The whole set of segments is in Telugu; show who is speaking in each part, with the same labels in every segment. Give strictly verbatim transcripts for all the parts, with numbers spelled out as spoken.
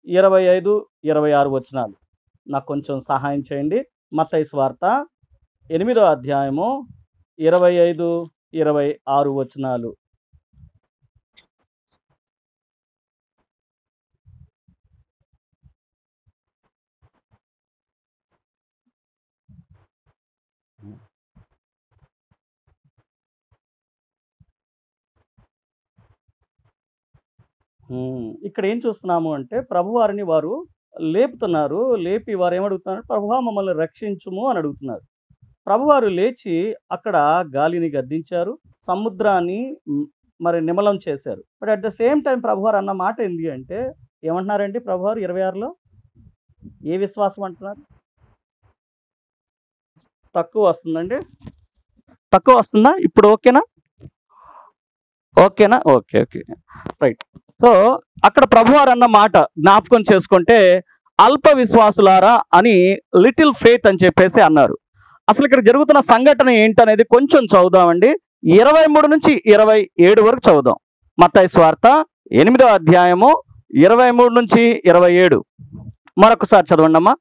Speaker 1: ఇరవై ఐదు, ఇరవై ఆరు వచనాలు. నాకు కొంచెం సహాయం చేయండి. మత్తయి సువార్త ఎనిమిదో అధ్యాయము ఇరవై ఐదు, ఇరవై ఆరు వచనాలు. హ్మ్. ఇక్కడ ఏం చూస్తున్నాము అంటే ప్రభువారిని వారు లేపుతున్నారు. లేపి వారేమడుగుతున్నారు? ప్రభువా మమ్మల్ని రక్షించుము అని అడుగుతున్నారు. ప్రభువారు లేచి అక్కడ గాలిని గద్దించారు. సముద్రాన్ని హ్మ్, మరి నిమలం చేశారు. But at the same time ప్రభువారు అన్న మాట ఏంది అంటే ఏమంటున్నారండి ప్రభువారు ఇరవై ఆరులో? ఏ విశ్వాసం అంటున్నారు? తక్కువ వస్తుందండి? తక్కువ వస్తుందా? ఇప్పుడు ఓకేనా? ఓకేనా? ఓకే. ఓకే. రైట్. సో, అక్కడ ప్రభువారు అన్న మాట జ్ఞాపకం చేసుకుంటే, అల్ప విశ్వాసులారా అని లిటిల్ ఫెయిత్ అని చెప్పేసి అన్నారు. అసలు ఇక్కడ జరుగుతున్న సంఘటన ఏంటనేది కొంచెం చదువుదామండి. ఇరవై మూడు నుంచి ఇరవై ఏడు వరకు చదువుదాం. మత్తయి సువార్త ఎనిమిదో అధ్యాయము ఇరవై మూడు నుంచి ఇరవై ఏడు. మరొకసారి చదవండమ్మా.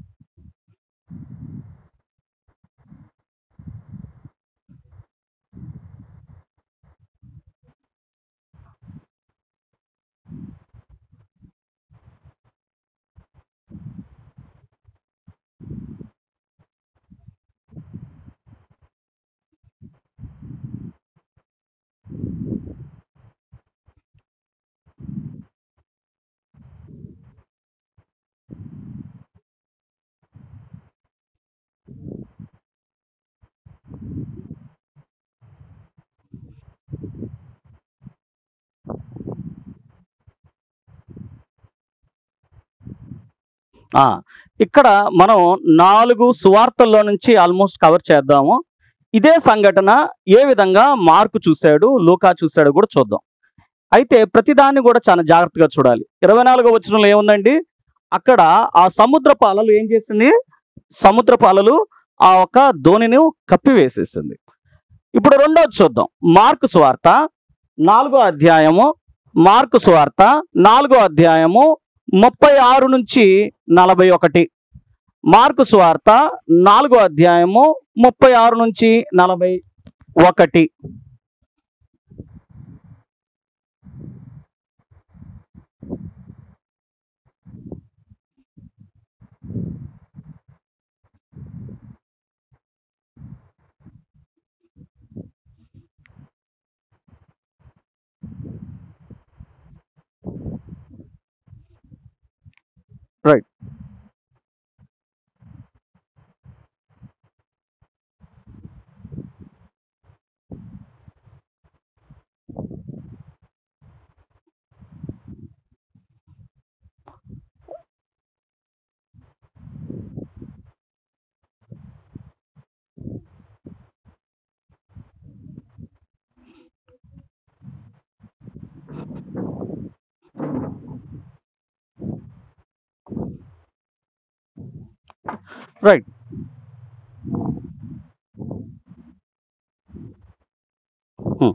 Speaker 1: ఆ! ఇక్కడ మనం నాలుగు సువార్తల్లో నుంచి ఆల్మోస్ట్ కవర్ చేద్దాము. ఇదే సంఘటన ఏ విధంగా మార్కు చూసాడు, లూకా చూసాడో కూడా చూద్దాం. అయితే ప్రతిదాన్ని కూడా చాలా జాగ్రత్తగా చూడాలి. ఇరవై నాలుగో వచనంలో ఏముందండి? అక్కడ ఆ సముద్రపు అలలు ఏం చేసింది? సముద్రపు అలలు ఆ ఒక్క దోణిని కప్పివేసేసింది. ఇప్పుడు రెండోది చూద్దాం. మార్కు సువార్త నాలుగో అధ్యాయము మార్కు సువార్త నాలుగో అధ్యాయము ముప్పై ఆరు నుంచి నలభై ఒకటి. మార్కు సువార్త నాలుగో అధ్యాయము ముప్పై ఆరు నుంచి నలభై ఒకటి. రైట్. రైట్. హ్మ్.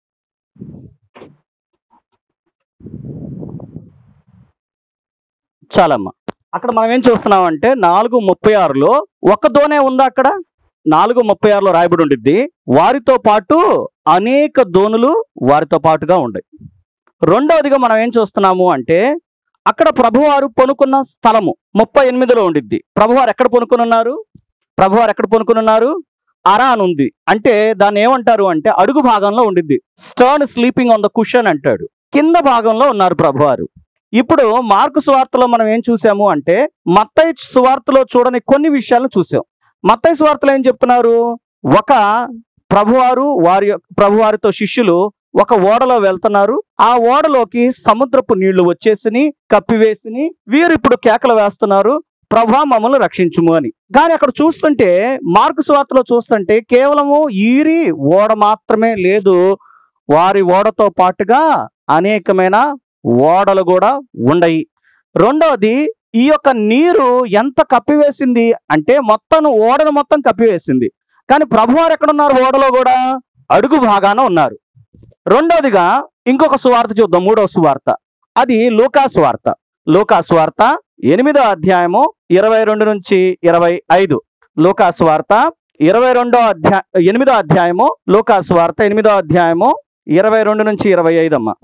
Speaker 1: చాలమ్మా. అక్కడ మనం ఏం చూస్తున్నామంటే నాలుగు ముప్పై ఆరులో ఒక్క దోణే ఉందా అక్కడ? నాలుగు ముప్పై ఆరులో రాయబడి ఉండిద్ది. వారితో పాటు అనేక దోణులు వారితో పాటుగా ఉన్నాయి. రెండవదిగా మనం ఏం చూస్తున్నాము అంటే అక్కడ ప్రభువారు పొనుకున్న స్థలము ముప్పై ఎనిమిదిలో ఉండిద్ది. ప్రభువారు ఎక్కడ పొనుకుని ఉన్నారు? ప్రభువారు ఎక్కడ పొనుకుని ఉన్నారు? అర అని ఉంది. అంటే దాన్ని ఏమంటారు అంటే అడుగు భాగంలో ఉండిద్ది. Stern sleeping on the cushion అంటాడు. కింద భాగంలో ఉన్నారు ప్రభువారు. ఇప్పుడు మార్కు సువార్తలో మనం ఏం చూసాము అంటే మత్తయి సువార్తలో చూడని కొన్ని విషయాలను చూసాం. మత్తయి సువార్తలో ఏం చెప్తున్నారు? ఒక ప్రభువారు వారి ప్రభువారితో శిష్యులు ఒక ఓడలో వెళ్తున్నారు. ఆ ఓడలోకి సముద్రపు నీళ్లు వచ్చేసిని కప్పివేసిని వీరు ఇప్పుడు కేకలు వేస్తున్నారు, ప్రభువా మమ్మల్ని రక్షించుము అని. కానీ అక్కడ చూస్తుంటే మార్కు సువార్తలో చూస్తుంటే కేవలము ఈరి ఓడ మాత్రమే లేదు, వారి ఓడతో పాటుగా అనేకమైన ఓడలు కూడా ఉండయి. రెండోది, ఈ యొక్క నీరు ఎంత కప్పివేసింది అంటే మొత్తం ఓడను మొత్తం కప్పివేసింది. కానీ ప్రభువారు ఎక్కడున్నారు? ఓడలో కూడా అడుగు భాగాన ఉన్నారు. రెండోదిగా ఇంకొక సువార్త చూద్దాం, మూడవ సువార్త. అది లూకా సువార్త. లూకా సువార్త ఎనిమిదో అధ్యాయము ఇరవై రెండు నుంచి ఇరవై ఐదు. లూకా సువార్త ఇరవై రెండో అధ్యాయ ఎనిమిదో అధ్యాయము లూకా సువార్త ఎనిమిదో అధ్యాయము ఇరవై రెండు నుంచి ఇరవై ఐదు అమ్మ.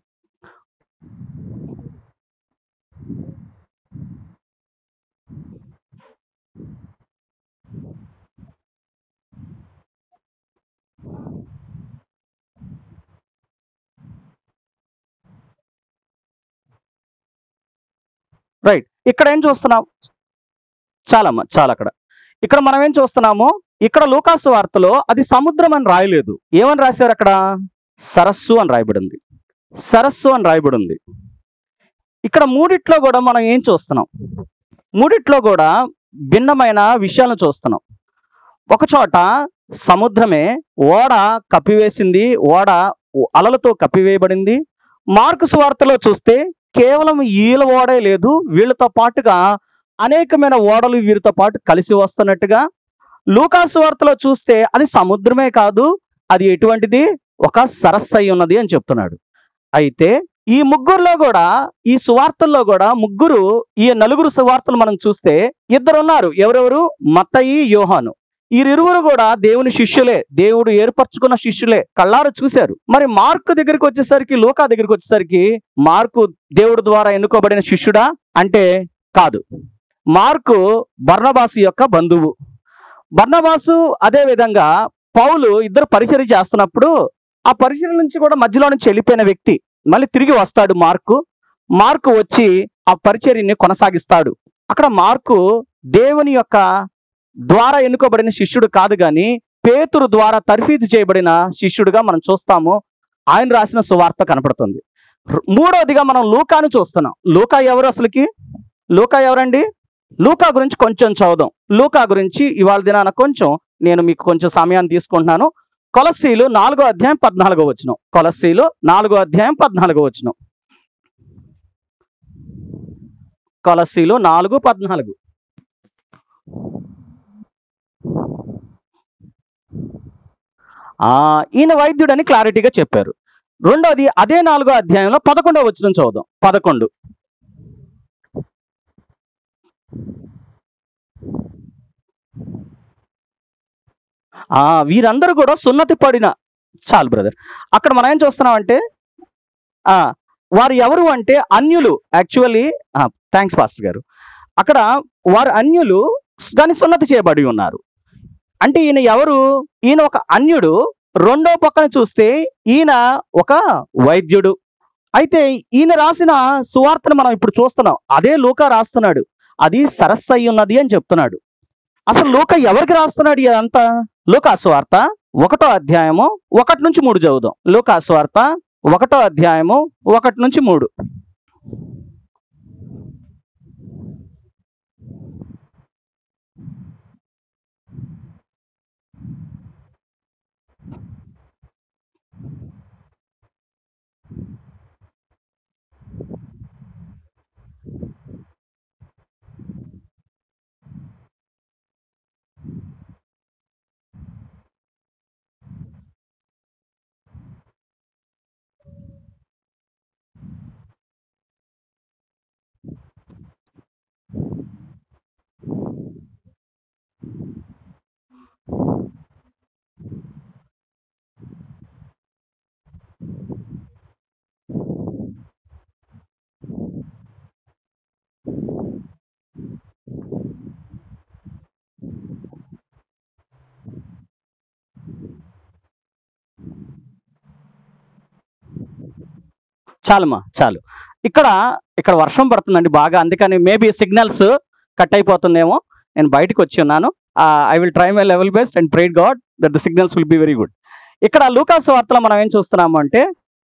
Speaker 1: రైట్, ఇక్కడ ఏం చూస్తున్నాం? చాలమ్మా చాలా. అక్కడ ఇక్కడ మనం ఏం చూస్తున్నాము? ఇక్కడ లూకా సువార్తలో అది సముద్రం అని రాయలేదు. ఏమని రాశారు అక్కడ? సరస్సు అని రాయబడింది. సరస్సు అని రాయబడింది. ఇక్కడ మూడిట్లో కూడా మనం ఏం చూస్తున్నాం? మూడిట్లో కూడా భిన్నమైన విషయాలను చూస్తున్నాం. ఒక చోట సముద్రమే, ఓడ కప్పివేసింది, ఓడ అలలతో కప్పివేయబడింది. మార్కు సువార్తలో చూస్తే కేవలం వీళ్ళ ఓడే లేదు, వీళ్ళతో పాటుగా అనేకమైన ఓడలు వీరితో పాటు కలిసి వస్తున్నట్టుగా. లూకా సువార్తలో చూస్తే అది సముద్రమే కాదు, అది ఎటువంటిది? ఒక సరస్సు అయి ఉన్నది అని చెప్తున్నాడు. అయితే ఈ ముగ్గురులో కూడా, ఈ సువార్తల్లో కూడా ముగ్గురు, ఈ నలుగురు సువార్తలు మనం చూస్తే ఇద్దరు ఉన్నారు. ఎవరెవరు? మత్తయి, యోహాను. వీరిరువురు కూడా దేవుని శిష్యులే, దేవుడు ఏర్పరచుకున్న శిష్యులే, కళ్ళారు చూశారు. మరి మార్కు దగ్గరికి వచ్చేసరికి, లూకా దగ్గరికి వచ్చేసరికి మార్కు దేవుడు ద్వారా ఎన్నుకోబడిన శిష్యుడా అంటే కాదు. మార్కు బర్నబాసు యొక్క బంధువు. బర్నబాసు అదే విధంగా పౌలు ఇద్దరు పరిచర్య చేస్తున్నప్పుడు ఆ పరిచర్య నుంచి కూడా మధ్యలో నుంచి వెళ్ళిపోయిన వ్యక్తి మళ్ళీ తిరిగి వస్తాడు మార్కు. మార్కు వచ్చి ఆ పరిచర్యని కొనసాగిస్తాడు. అక్కడ మార్కు దేవుని యొక్క ద్వారా ఎన్నుకోబడిన శిష్యుడు కాదు, కానీ పేతురు ద్వారా తర్ఫీదు చేయబడిన శిష్యుడిగా మనం చూస్తాము. ఆయన రాసిన సువార్త కనపడుతుంది. మూడవదిగా మనం లూకాను చూస్తున్నాం. లూకా ఎవరు అసలుకి? లూకా ఎవరండి? లూకా గురించి కొంచెం చదువుదాం. లూకా గురించి ఇవాళ దినాన కొంచెం నేను మీకు కొంచెం సమయాన్ని తీసుకుంటున్నాను. కొలస్సీలు నాలుగో అధ్యాయం పద్నాలుగో వచనం. కొలస్సీలు నాలుగో అధ్యాయం పద్నాలుగో వచనం. కొలస్సీలు నాలుగు పద్నాలుగు. ఆ ఈయన వైద్యుడని క్లారిటీగా చెప్పారు. రెండోది అదే నాలుగో అధ్యాయంలో పదకొండవ వచనం చదువుదాం. పదకొండు. ఆ వీరందరూ కూడా సున్నతి పడిన, చాలు బ్రదర్. అక్కడ మనం ఏం చూస్తున్నామంటే ఆ వారు ఎవరు అంటే అన్యులు. యాక్చువల్లీ థ్యాంక్స్ పాస్టర్ గారు. అక్కడ వారు అన్యులు కానీ సున్నతి చేయబడి ఉన్నారు. అంటే ఈయన ఎవరు? ఈయన ఒక అన్యుడు. రెండో పక్కన చూస్తే ఈయన ఒక వైద్యుడు. అయితే ఈయన రాసిన సువార్తను మనం ఇప్పుడు చూస్తున్నాం. అదే లూకా రాస్తున్నాడు. అది సరస్సు అయి ఉన్నది అని చెప్తున్నాడు. అసలు లూకా ఎవరికి రాస్తున్నాడు ఇదంతా? లూకా సువార్త ఒకటో అధ్యాయము ఒకటి నుంచి మూడు చదువుదాం. లూకా సువార్త ఒకటో అధ్యాయము ఒకటి నుంచి మూడు. చాలమ్మా చాలు. ఇక్కడ ఇక్కడ వర్షం పడుతుందండి బాగా, అందుకని మేబీ సిగ్నల్స్ కట్ అయిపోతుందేమో. నేను బయటకు వచ్చి ఉన్నాను. I will try my level best and pray God that the signals will be very good. ఇక్కడ లూకా సువార్తలో మనం ఏం చూస్తున్నాము అంటే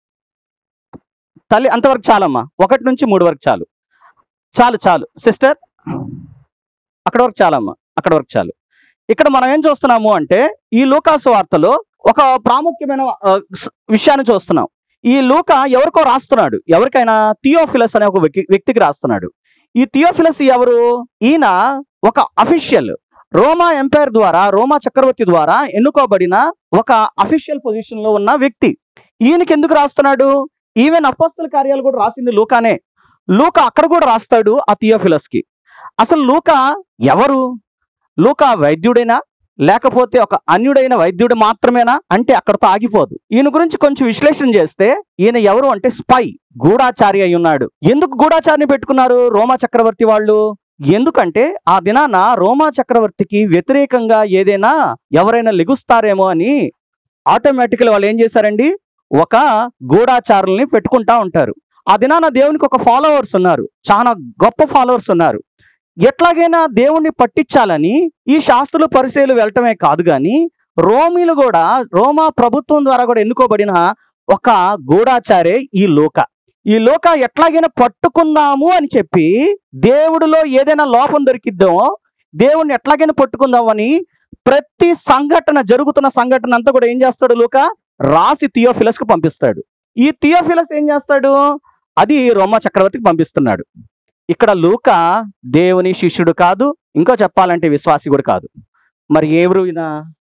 Speaker 1: తల్లి అంతవరకు చాలమ్మా, ఒకటి నుంచి మూడు వరకు చాలు. చాలు చాలు సిస్టర్, అక్కడ వరకు చాలమ్మా, అక్కడ వరకు చాలు. ఇక్కడ మనం ఏం చూస్తున్నాము అంటే ఈ లూకా సువార్తలో ఒక ప్రాముఖ్యమైన విషయాన్ని చూస్తున్నాం. ఈ లూకా ఎవరికో రాస్తున్నాడు. ఎవరికైనా థియోఫిలస్ అనే ఒక వ్యక్తికి రాస్తున్నాడు. ఈ థియోఫిలస్ ఎవరు? ఈయన ఒక అఫీషియల్, రోమా ఎంపైర్ ద్వారా, రోమా చక్రవర్తి ద్వారా ఎన్నుకోబడిన ఒక అఫీషియల్ పొజిషన్ లో ఉన్న వ్యక్తి. ఈయనకి ఎందుకు రాస్తున్నాడు? ఈవెన్ అపోస్తల కార్యాలు కూడా రాసింది లూకానే. లూకా అక్కడ కూడా రాస్తాడు ఆ థియోఫిలస్కి. అసలు లూకా ఎవరు? లూకా వైద్యుడేనా, లేకపోతే ఒక అన్యుడైన వైద్యుడు మాత్రమేనా అంటే అక్కడతో ఆగిపోదు. ఈయన గురించి కొంచెం విశ్లేషణ చేస్తే ఈయన ఎవరు అంటే స్పై, గూఢాచారి అయి ఉన్నాడు. ఎందుకు గూఢాచారిని పెట్టుకున్నారు రోమా చక్రవర్తి వాళ్ళు? ఎందుకంటే ఆ దినాన రోమా చక్రవర్తికి వ్యతిరేకంగా ఏదైనా ఎవరైనా లెగుస్తారేమో అని ఆటోమేటికల్ వాళ్ళు ఏం చేశారండి, ఒక గూఢాచారుల్ని పెట్టుకుంటా ఉంటారు. ఆ దినాన దేవునికి ఒక ఫాలోవర్స్ ఉన్నారు, చాలా గొప్ప ఫాలోవర్స్ ఉన్నారు. ఎట్లాగైనా దేవుణ్ణి పట్టించాలని ఈ శాస్త్రులు పరిచయలు వెళ్ళటమే కాదు కానీ రోమీలు కూడా, రోమా ప్రభుత్వం ద్వారా కూడా ఎన్నుకోబడిన ఒక గూఢాచారే ఈ లోక. ఈ లోక ఎట్లాగైనా పట్టుకుందాము అని చెప్పి దేవుడిలో ఏదైనా లోపం దొరికిద్దామో దేవుణ్ణి ఎట్లాగైనా పట్టుకుందామని ప్రతి సంఘటన, జరుగుతున్న సంఘటన అంతా కూడా ఏం చేస్తాడు లూకా, రాసి థియోఫిలస్కి పంపిస్తాడు. ఈ థియోఫిలస్ ఏం చేస్తాడు, అది రోమా చక్రవర్తికి పంపిస్తున్నాడు. ఇక్కడ లూకా దేవుని శిష్యుడు కాదు, ఇంకో చెప్పాలంటే విశ్వాసి కూడా కాదు. మరి ఎవరు ఈయన?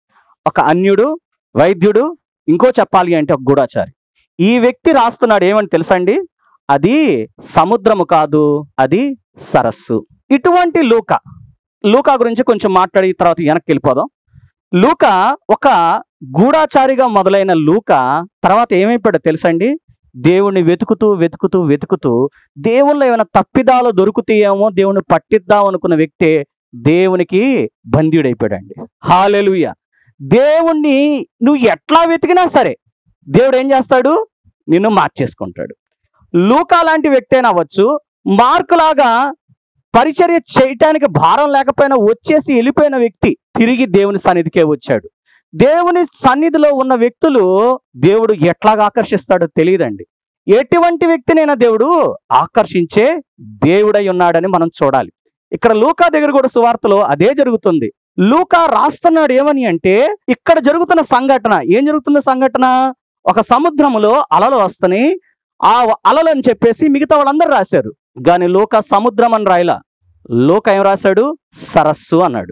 Speaker 1: ఒక అన్యుడు, వైద్యుడు, ఇంకో చెప్పాలి అంటే ఒక గూఢాచారి. ఈ వ్యక్తి రాస్తున్నాడు ఏమని తెలుసండి, అది సముద్రము కాదు, అది సరస్సు. ఇటువంటి లూకా, లూకా గురించి కొంచెం మాట్లాడి తర్వాత వెనక్కి వెళ్ళిపోదాం. లూకా ఒక గూఢాచారిగా మొదలైన లూకా తర్వాత ఏమైపోయాడో తెలుసండి, దేవుణ్ణి వెతుకుతూ వెతుకుతూ వెతుకుతూ దేవుళ్ళు ఏమైనా తప్పిదాలు దొరుకుతాయేమో దేవుణ్ణి పట్టిద్దాం అనుకున్న వ్యక్తే దేవునికి బందీడైపోయాడండి. హల్లెలూయా. దేవుణ్ణి నువ్వు ఎట్లా వెతికినా సరే దేవుడు ఏం చేస్తాడు, నిన్ను మార్చేసుకుంటాడు. లూకా లాంటి వ్యక్తి అయినా అవ్వచ్చు, మార్కులాగా పరిచర్య చేయటానికి భారం లేకపోయినా వచ్చేసి వెళ్ళిపోయిన వ్యక్తి తిరిగి దేవుని సన్నిధికే వచ్చాడు. దేవుని సన్నిధిలో ఉన్న వ్యక్తులు దేవుడు ఎట్లాగా ఆకర్షిస్తాడో తెలియదండి. ఎటువంటి వ్యక్తినైనా దేవుడు ఆకర్షించే దేవుడై ఉన్నాడని మనం చూడాలి. ఇక్కడ లూకా దగ్గర కూడా సువార్తలో అదే జరుగుతుంది. లూకా రాస్తున్నాడు ఏమని అంటే, ఇక్కడ జరుగుతున్న సంఘటన ఏం జరుగుతున్న సంఘటన, ఒక సముద్రములో అలలు వస్తున్నాయి, ఆ అలలు అని చెప్పేసి మిగతా వాళ్ళందరూ రాశారు. కానీ లూకా సముద్రం అని రాయలా, లూకా ఏం రాశాడు, సరస్సు అన్నాడు.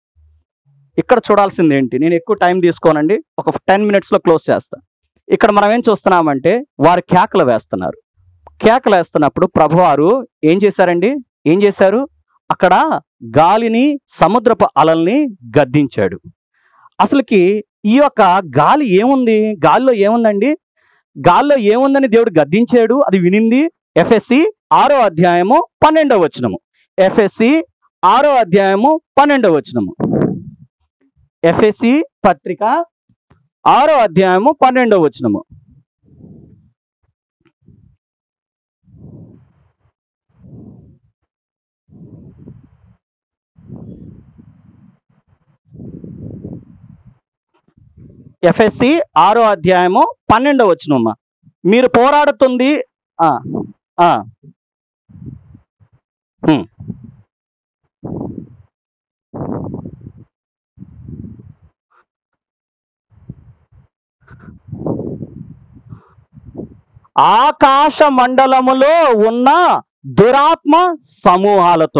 Speaker 1: ఇక్కడ చూడాల్సింది ఏంటి, నేను ఎక్కువ టైం తీసుకోనండి, ఒక టెన్ మినిట్స్లో క్లోజ్ చేస్తా. ఇక్కడ మనం ఏం చూస్తున్నామంటే వారు కేకలు వేస్తున్నారు. కేకలు వేస్తున్నప్పుడు ప్రభువారు ఏం చేశారండి, ఏం చేశారు, అక్కడ గాలిని, సముద్రపు అలల్ని గద్దించాడు. అసలుకి ఈ యొక్క గాలి ఏముంది, గాలిలో ఏముందండి, గాలిలో ఏముందని దేవుడు గద్దించాడు, అది వినింది ఎఫ్ఎస్సి ఆరో అధ్యాయము పన్నెండవ వచనము. ఎఫ్ఎస్సి ఆరో అధ్యాయము పన్నెండవ వచనము. ఎఫ్ఎస్సి పత్రిక ఆరో అధ్యాయము పన్నెండవ వచనము. ఎఫ్ఎస్సి ఆరో అధ్యాయము పన్నెండవ వచనమ్మా. మీరు పోరాడుతుంది ఆ ఆ హ్మ్. ఆకాశ మండలములో ఉన్న దురాత్మ సమూహాలతో.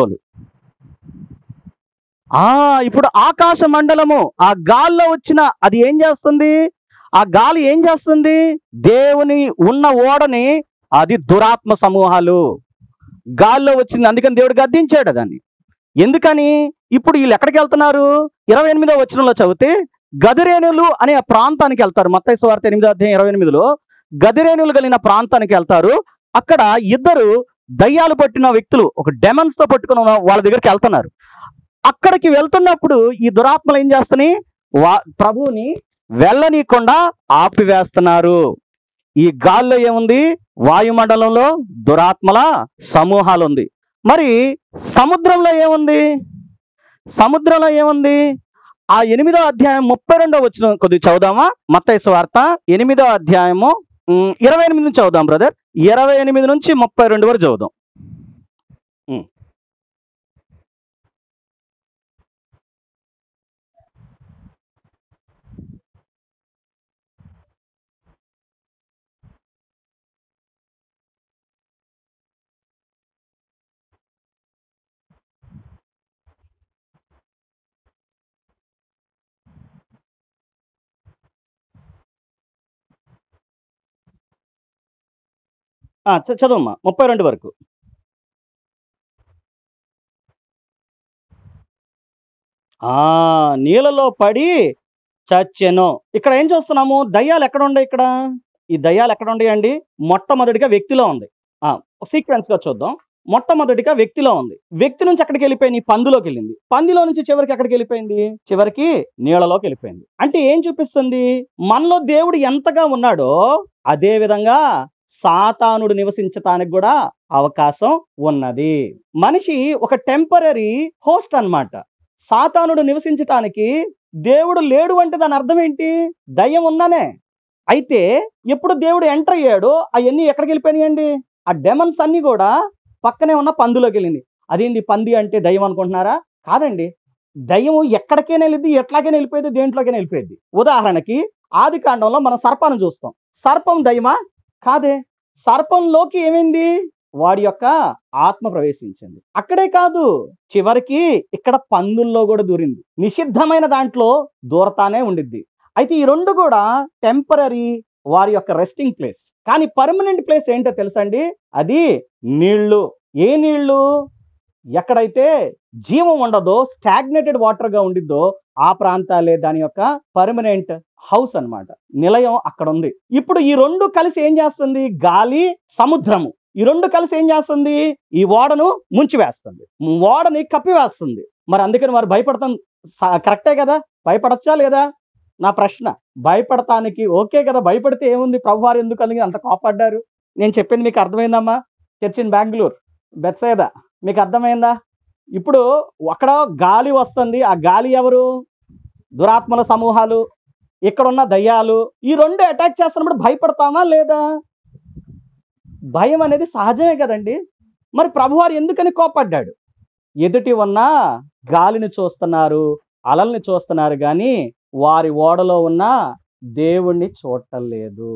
Speaker 1: ఆ ఇప్పుడు ఆకాశ మండలము, ఆ గాల్లో వచ్చిన అది ఏం చేస్తుంది, ఆ గాలి ఏం చేస్తుంది, దేవుని ఉన్న ఓడని, అది దురాత్మ సమూహాలు గాల్లో వచ్చింది. అందుకని దేవుడు గద్దించాడు దాన్ని. ఎందుకని, ఇప్పుడు వీళ్ళు ఎక్కడికి వెళ్తున్నారు, ఇరవై ఎనిమిదో వచనంలో చదివితే గదిరేణులు అనే ఆ ప్రాంతానికి వెళ్తారు. మత్తయి సువార్త ఎనిమిదో అధ్యాయం ఇరవై ఎనిమిదిలో గదిరేణులు కలిగిన ప్రాంతానికి వెళ్తారు. అక్కడ ఇద్దరు దయ్యాలు పట్టిన వ్యక్తులు, ఒక డెమన్స్ తో పట్టుకున్న వాళ్ళ దగ్గరికి వెళ్తున్నారు. అక్కడికి వెళ్తున్నప్పుడు ఈ దురాత్మలు ఏం చేస్తున్నాయి, వా ప్రభువుని వెళ్ళనీయకుండా ఆపివేస్తున్నారు. ఈ గాల్లో ఏముంది, వాయుమండలంలో దురాత్మల సమూహాలు ఉంది. మరి సముద్రంలో ఏముంది, సముద్రంలో ఏముంది, ఆ ఎనిమిదో అధ్యాయం ముప్పై రెండో వచ్చిన కొద్దిగా చదువుదామా. మత్తయి సువార్త ఎనిమిదో అధ్యాయము ఉమ్, ఇరవై ఎనిమిది నుంచి చదువుదాం బ్రదర్. ఇరవై ఎనిమిది నుంచి ముప్పై రెండు వరకు చదువుదాం. ఉమ్. ఆ, చ- చదవమ్మా ముప్పై రెండు వరకు. ఆ నీళ్ళలో పడి చచ్చెను. ఇక్కడ ఏం చూస్తున్నాము? దయ్యాలు ఎక్కడ ఉన్నాయి ఇక్కడ? ఈ దయ్యాలు ఎక్కడ ఉన్నాయండి? మొట్టమొదటిగా వ్యక్తిలో ఉంది. ఆ! సీక్వెన్స్‌గా చూద్దాం. మొట్టమొదటిగా వ్యక్తిలో ఉంది. వ్యక్తి నుంచి ఎక్కడికెళ్ళిపోయినాయి? పందిలోకెళ్ళింది. పందిలో నుంచి చివరికి ఎక్కడికెళ్ళిపోయింది? చివరికి నీళ్ళలోకెళ్ళిపోయింది. అంటే ఏం చూపిస్తుంది? మనలో దేవుడు ఎంతగా ఉన్నాడో అదే విధంగా సాతానుడు నివసించటానికి గూడా అవకాశం ఉన్నది. మనిషి ఒక టెంపరరీ హోస్ట్ అన్నమాట. సాతానుడు నివసించటానికి దేవుడు లేడు అంటే దాని అర్థం ఏంటి? దయ్యం ఉందనే. అయితే ఎప్పుడు దేవుడు ఎంటర్ అయ్యాడో అయన్నీ ఎక్కడికెళ్ళిపోయినాయండి? ఆ డెమన్స్ అన్నీ గూడా పక్కనే ఉన్న పందిలోకెళ్ళింది. అదేంది పంది అంటే దయ్యం అనుకుంటున్నారా? కాదండి. దయ్యము ఎక్కడికైనా ఎళ్ళిద్ది, ఎట్లాగైనా ఎళ్ళిపోయిద్ది, దేంట్లోకైనా ఎళ్ళిపోయిద్ది. ఉదాహరణకి ఆదికాండంలో మనం సర్పాన్ని చూస్తాం. సర్పం దయ్యమా? కాదే. సర్పంలోకి ఏమైంది? వాడి యొక్క ఆత్మ ప్రవేశించింది. అక్కడే కాదు, చివరికి ఇక్కడ పందుల్లో గూడా దూరింది. నిషిద్ధమైన దాంట్లో దూరతానే ఉండిద్ది. అయితే ఈ రెండు గూడా టెంపరరీ వారి యొక్క రెస్టింగ్ ప్లేస్. కానీ పర్మనెంట్ ప్లేస్ ఏంటో తెలుసండి? అది నీళ్ళు. ఏ నీళ్ళు? ఎక్కడైతే జీవం ఉండదో, స్టాగ్నేటెడ్ వాటర్‌గా ఉండిద్దో ఆ ప్రాంతాలే దాని యొక్క పర్మనెంట్ హౌస్ అన్నమాట. నిలయం అక్కడుంది. ఇప్పుడు ఈ రెండు కలిసి ఏం చేస్తుంది? గాలి, సముద్రము. ఈ రెండు కలిసి ఏం చేస్తుంది? ఈ ఓడను ముంచివేస్తుంది. ఓడని కప్పివేస్తుంది. మరి అందుకని వారు భయపడతాం స కరెక్టే గదా! భయపడొచ్చా లేదా? నా ప్రశ్న. భయపడటానికి ఓకే గదా! భయపడితే ఏముంది? ప్రభువారు ఎందుకని అంత కోప్పడ్డారు? నేను చెప్పింది మీకు అర్థమైందమ్మా? Church in Bengaluru, Bethsaida. మీకు అర్థమైందా? ఇప్పుడు అక్కడ గాలి వస్తుంది. ఆ గాలి ఎవరు? దురాత్మల సమూహాలు. ఇక్కడున్న దయ్యాలు. ఈ రెండు అటాక్ చేస్తున్నప్పుడు భయపడతామా లేదా? భయం అనేది సహజమే కదండీ! మరి ప్రభువారు ఎందుకని కోప్పడ్డాడు? ఎదుటి ఉన్న గాలిని చూస్తున్నారు, అలల్ని చూస్తున్నారు గానీ, వారి ఓడలో ఉన్న దేవుణ్ణి చూడటం లేదు.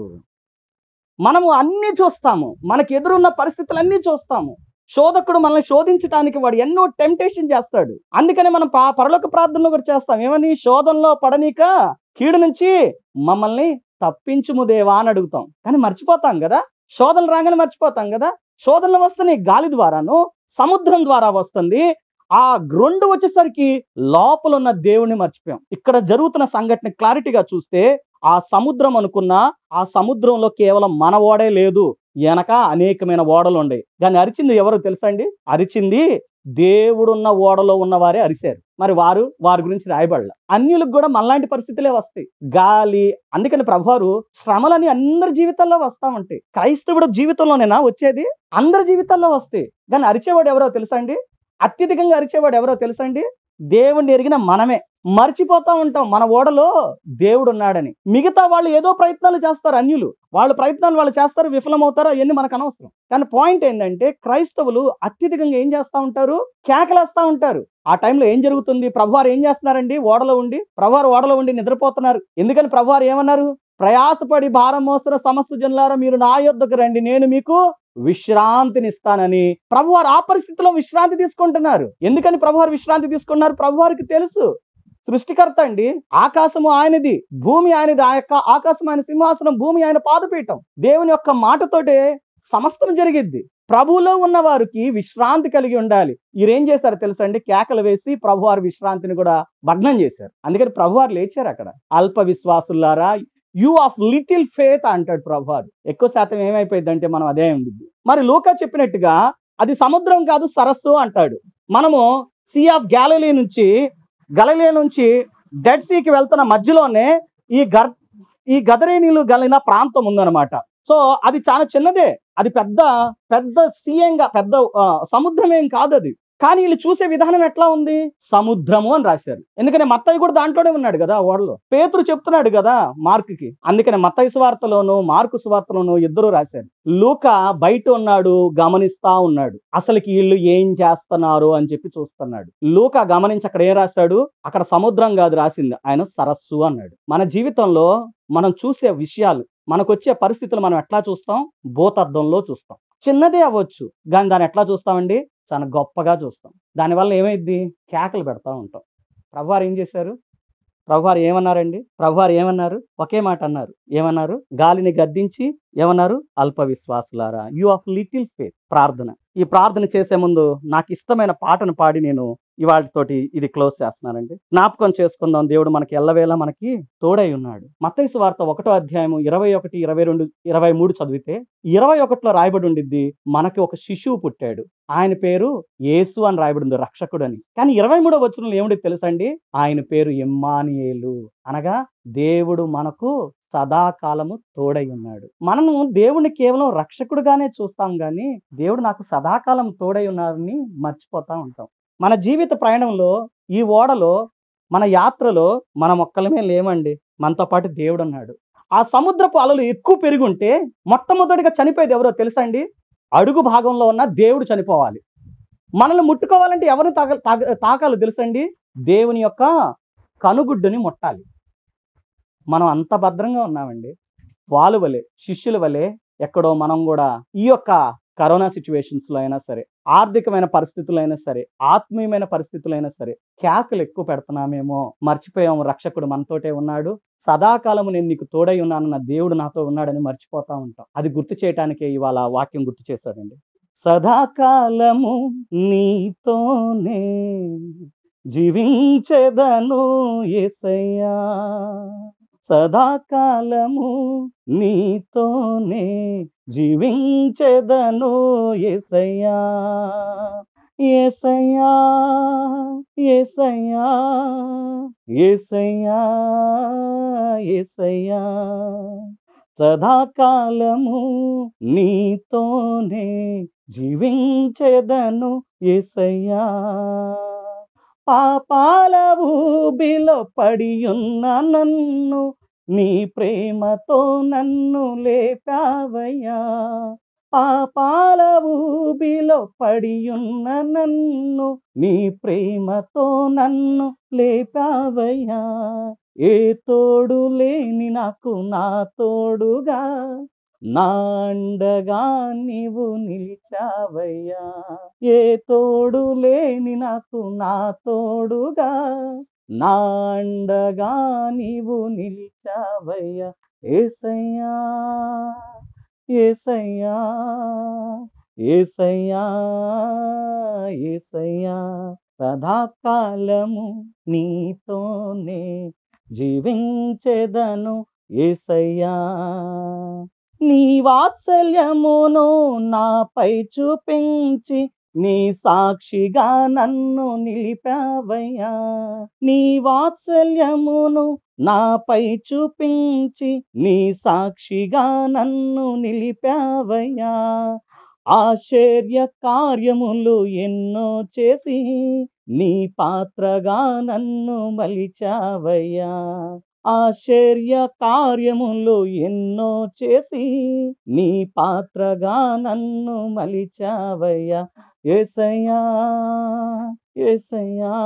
Speaker 1: మనము అన్నీ చూస్తాము. మనకు ఎదురున్న పరిస్థితులన్నీ చూస్తాము. శోధకుడు మనల్ని శోధించటానికి వాడు ఎన్నో టెంప్టేషన్ చేస్తాడు. అందుకని మనం పా పరలోక ప్రార్థనలో కూడా చేస్తాం. ఏమని? శోధనలో పడనీక కీడు నుంచి మమ్మల్ని తప్పించుము దేవా అని అడుగుతాం. కానీ మర్చిపోతాం గదా! శోధనలు రాగానే మర్చిపోతాం గదా! శోధనలు వస్తున్నాయి గాలి ద్వారాను, సముద్రం ద్వారా వస్తుంది. ఆ రెండు వచ్చేసరికి లోపలున్న దేవుడిని మర్చిపోయాం. ఇక్కడ జరుగుతున్న సంఘటన క్లారిటీగా చూస్తే ఆ సముద్రం అనుకున్న ఆ సముద్రంలో కేవలం మన ఓడే లేదు. ఎనక అనేకమైన ఓడలుండయి. దాన్ని అరిచింది ఎవరో తెలుసా అండి? అరిచింది దేవుడున్న ఓడలో ఉన్నవారే అరిశారు. మరి వారు వారి గురించి రాయబడల. అన్యులకు గూడా మనలాంటి పరిస్థితులే వస్తాయి. గాలి అందుకని ప్రభువారు శ్రమలని అందరి జీవితాల్లో వస్తా ఉంటాయి. క్రైస్తవుడు జీవితంలోనేనా వచ్చేది? అందరి జీవితాల్లో వస్తాయి. గాని అరిచేవాడు ఎవరో తెలుసా అండి? అత్యధికంగా అరిచేవాడు ఎవరో తెలుసా అండి? దేవుణ్ణి ఎరిగిన మనమే. మర్చిపోతా ఉంటాం మన ఓడలో దేవుడున్నాడని. మిగతా వాళ్ళు ఏదో ప్రయత్నాలు చేస్తారు అన్యులు. వాళ్ళ ప్రయత్నాలు వాళ్ళు చేస్తారు, విఫలమవుతారు. అయన్నీ మనకనవసరం. కానీ పాయింట్ ఏందంటే క్రైస్తవులు అత్యధికంగా ఏం చేస్తా ఉంటారు? కేకలేస్తా ఉంటారు. ఆ టైంలో ఏం జరుగుతుంది? ప్రభువారు ఏం చేస్తున్నారండి? ఓడలో ఉండి, ప్రభువారు ఓడలో ఉండి నిద్రపోతున్నారు. ఎందుకని ప్రభువారు ఏమన్నారు? ప్రయాసపడి భారం మోస్తున్న సమస్త జనులారా మీరు నా యొద్దకు రండి, నేను మీకు విశ్రాంతినిస్తానని ప్రభువారు ఆ పరిస్థితిలో విశ్రాంతి తీసుకుంటున్నారు. ఎందుకని ప్రభువారు విశ్రాంతి తీసుకున్నారు? ప్రభువారికి తెలుసు సృష్టికర్త అండి. ఆకాశము ఆయనది, భూమి ఆయనది. ఆ యొక్క ఆకాశం ఆయన సింహాసనం, భూమి ఆయన పాదపీఠం. దేవుని యొక్క మాటతోటే సమస్తం జరిగిద్ది. ప్రభువులో ఉన్న వారికి విశ్రాంతి కలిగి ఉండాలి. వీరేం చేశారో తెలుసా అండి? కేకలు వేసి ప్రభువారి విశ్రాంతిని కూడా భగ్నం చేశారు. అందుకని ప్రభువారు లేచారు అక్కడ. అల్ప విశ్వాసులారా, యూ ఆఫ్ లిటిల్ ఫేత్ అంటాడు ప్రభువారు. ఎక్కువ శాతం ఏమైపోయిందంటే మనం అదే ఉండిద్ది. మరి లూకా చెప్పినట్టుగా అది సముద్రం కాదు సరస్సు అంటాడు. మనము సీ ఆఫ్ గ్యాలిలీ నుంచి గలిలయ నుంచి డెడ్ సీకి వెళ్తున్న మధ్యలోనే ఈ గర్ ఈ గదరేనీలు గలిన ప్రాంతం ఉందన్నమాట. సో అది చాలా చిన్నదే. అది పెద్ద పెద్ద సీ ఏం గా పెద్ద ఆ, సముద్రం ఏం కాదు అది. కానీ వీళ్ళు చూసే విధానం ఎట్లా ఉంది? సముద్రము అని రాశారు. ఎందుకని మత్తయి కూడా దాంట్లోనే ఉన్నాడు కదా ఓడలో. పేతురు చెప్తున్నాడు కదా మార్కుకి. అందుకని మత్తయి సువార్తలోను మార్కు సువార్తలోను ఇద్దరు రాశారు. లూకా బయట ఉన్నాడు, గమనిస్తా ఉన్నాడు. అసలుకి వీళ్ళు ఏం చేస్తున్నారు అని చెప్పి చూస్తున్నాడు. లూకా గమనించి అక్కడ ఏం రాశాడు? అక్కడ సముద్రం కాదు రాసింది, ఆయన సరస్సు అన్నాడు. మన జీవితంలో మనం చూసే విషయాలు, మనకొచ్చే పరిస్థితులు మనం ఎట్లా చూస్తాం? భూతద్దంలో చూస్తాం. చిన్నదే అవ్వచ్చు, కానీ దాన్ని ఎట్లా చూస్తామండి? చాలా గొప్పగా చూస్తాం. దానివల్ల ఏమైద్ది? కేకలు పెడతా ఉంటాం. ప్రభువారు ఏం చేశారు? ప్రభువారు ఏమన్నారండి? ప్రభువారు ఏమన్నారు? ఒకే మాట అన్నారు. ఏమన్నారు? గాలిని గద్దించి ఏమన్నారు? అల్ప విశ్వాసులారా, యు ఆఫ్ లిటిల్ ఫేత్. ప్రార్థన. ఈ ప్రార్థన చేసే ముందు నాకు ఇష్టమైన పాటను పాడి నేను ఇవాళతోటి ఇది క్లోజ్ చేస్తున్నానండి. జ్ఞాపకం చేసుకుందాం, దేవుడు మనకి ఎల్లవేళ మనకి తోడై ఉన్నాడు. మత్తయి సువార్త ఒకటో అధ్యాయం ఇరవై ఒకటి ఇరవై రెండు ఇరవై మూడు చదివితే ఇరవై ఒకటిలో రాయబడి ఉండిద్ది, మనకి ఒక శిశువు పుట్టాడు, ఆయన పేరు యేసు అని రాయబడి ఉంది, రక్షకుడు అని. కానీ ఇరవై మూడో వచనంలో ఏమిటి తెలుసండి, ఆయన పేరు ఇమ్మానుయేలు, అనగా దేవుడు మనకు సదాకాలము తోడై ఉన్నాడు. మనము దేవుణ్ణి కేవలం రక్షకుడుగానే చూస్తాం గాని దేవుడు నాకు సదాకాలం తోడై ఉన్నారని మర్చిపోతా ఉంటాం. మన జీవిత ప్రయాణంలో ఈ ఓడలో మన యాత్రలో మనం ఒక్కలమే లేమండి, మనతో పాటు దేవుడు ఉన్నాడు. ఆ సముద్రపు అలలు ఎక్కువ పెరుగుంటే మొట్టమొదటిగా చనిపోయేది ఎవరో తెలుసా అండి? అడుగు భాగంలో ఉన్న దేవుడు చనిపోవాలి. మనల్ని ముట్టుకోవాలంటే ఎవరిని తాక తాక- తాకాలో తెలుసండి? దేవుని యొక్క కనుగుడ్డుని ముట్టాలి. మనం అంత భద్రంగా ఉన్నామండి. వాళ్ళ వలె, శిష్యుల వలె ఎక్కడో మనం కూడా ఈ యొక్క కరోనా సిచ్యువేషన్స్ లో అయినా సరే, ఆర్థికమైన పరిస్థితుల్లో అయినా సరే, ఆత్మీయమైన పరిస్థితుల్లో అయినా సరే కేకలు ఎక్కువ పెడుతున్నామేమో, మర్చిపోయాము రక్షకుడు మనతోటే ఉన్నాడు, సదాకాలము నేను నీకు తోడై ఉన్నాను, నా దేవుడు నాతో ఉన్నాడని మర్చిపోతా ఉంటాం. అది గుర్తు చేయటానికే ఇవాళ వాక్యం గుర్తు చేశాడండి. సదాకాలము నీతోనే జీవించెదను యేసయ్యా, సదాకాలము నీతోనే జీవించెదను యేసయ్యా, యేసయ్యా యేసయ్యా యేసయ్యా యేసయ్యా, సదాకాలము నీతోనే జీవించెదను యేసయ్యా, పాపాల ఊబిలో పడియున్న నన్ను నీ ప్రేమతో నన్ను లేపావయ్యా, పాపాల ఊబిలో పడియున్న నన్ను నీ ప్రేమతో నన్ను లేపావయ్యా, ఏ తోడు లేని నాకు నా తోడుగా నా అండగా నీవు నిలిచావయ్యా, ఏ తోడు లేని నాకు నా తోడుగా నా అండగా నీవు నిలిచావయ్యా, యేసయ్యా యేసయ్యా యేసయ్యా యేసయ్యా, సదాకాలము నీతోనే జీవించెదను యేసయ్యా, నీ వాత్సల్యమును నాపై చూపించి నీ సాక్షిగా నన్ను నిలిపావయ్యా, నీ వాత్సల్యమును నాపై చూపించి నీ సాక్షిగా నన్ను నిలిపావయ్యా, ఆశ్చర్య కార్యములు ఎన్నో చేసి నీ పాత్రగా నన్ను మలిచావయ్యా, ఆశ్చర్య కార్యములు ఎన్నో చేసి నీ పాత్రగా నన్ను మలిచావయ్యా, యేసయ్యా యేసయ్యా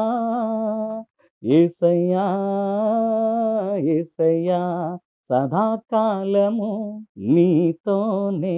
Speaker 1: యేసయ్యా యేసయ్యా, సదాకాలము నీతోనే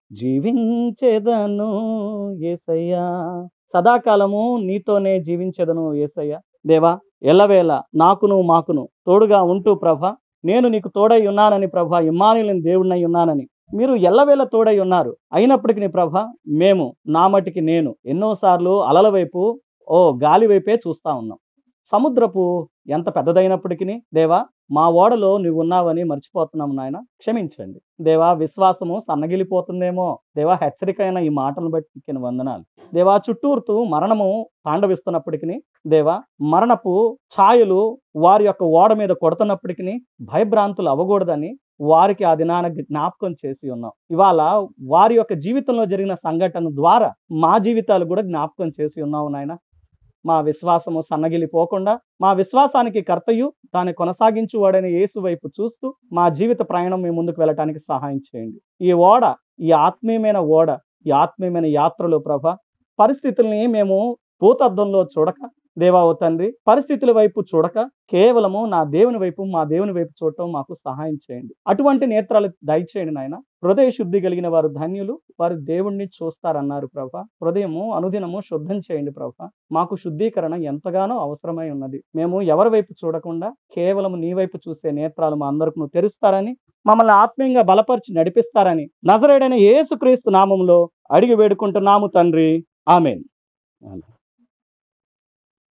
Speaker 1: జీవించెదను యేసయ్యా, సదాకాలము నీతోనే జీవించెదను యేసయ్యా. దేవా, ఎల్లవేళ నాకును మాకును తోడుగా ఉంటూ ప్రభా, నేను నీకు తోడై ఉన్నానని ప్రభా, ఇమ్మానుయేలు దేవుడినై ఉన్నానని మీరు ఎల్లవేళ తోడై ఉన్నారు. అయినప్పటికీ ప్రభా, మేము నా మటికి నేను ఎన్నోసార్లు అలల వైపు, ఓ గాలి వైపే చూస్తా ఉన్నాం. సముద్రపు ఎంత పెద్దదైనప్పటికీ దేవా, మా ఓడలో నువ్వు ఉన్నావని మర్చిపోతున్నాము నాయన, క్షమించండి దేవా. విశ్వాసము సన్నగిలిపోతుందేమో దేవా, హెచ్చరికైన ఈ మాటలను బట్టి ఇచ్చిన వందనాలు దేవా. చుట్టూరుతూ మరణము తాండవిస్తున్నప్పటికీ దేవా, మరణపు ఛాయలు వారి యొక్క ఓడ మీద కొడుతున్నప్పటికీ భయభ్రాంతులు అవ్వకూడదని వారికి ఆ దినాన జ్ఞాపకం చేసి ఉన్నాం. ఇవాళ వారి యొక్క జీవితంలో జరిగిన సంఘటన ద్వారా మా జీవితాలు కూడా జ్ఞాపకం చేసి ఉన్నావు నాయన. మా విశ్వాసము సన్నగిలిపోకుండా, మా విశ్వాసానికి కర్తయు దాన్ని కొనసాగించువాడైన యేసు వైపు చూస్తూ మా జీవిత ప్రయాణం మేము ముందుకు వెళ్ళటానికి సహాయం చేయండి. ఈ ఓడ, ఈ ఆత్మీయమైన ఓడ, ఈ ఆత్మీయమైన యాత్రలో ప్రభా, పరిస్థితుల్ని మేము భూతద్దంలో చూడక దేవా, ఓ తండ్రి, పరిస్థితుల వైపు చూడక కేవలము నా దేవుని వైపు, మా దేవుని వైపు చూడటం మాకు సహాయం చేయండి. అటువంటి నేత్రాలు దయచేయండి నాయన. హృదయ శుద్ధి కలిగిన వారు ధన్యులు, వారు దేవుణ్ణి చూస్తారన్నారు ప్రభా. హృదయము అనుదినము శుద్ధం చేయండి ప్రభా. మాకు శుద్ధీకరణ ఎంతగానో అవసరమై ఉన్నది. మేము ఎవరి వైపు చూడకుండా కేవలం నీ వైపు చూసే నేత్రాలు మా అందరికి నువ్వు తెరుస్తారని, మమ్మల్ని ఆత్మీయంగా బలపరిచి నడిపిస్తారని నజరేయుడైన యేసుక్రీస్తు నామములో అడిగి వేడుకుంటున్నాము తండ్రి, ఆమేన్.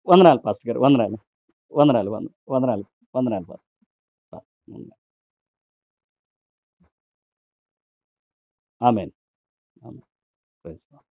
Speaker 1: వందనాలు పాస్టర్ గారు. వందనాలు. వందనాలు. వంద వందనాలు. వందనాలు పాస్టర్. వందనాలు. ఆమేన్. ఆమేన్. Praise lord.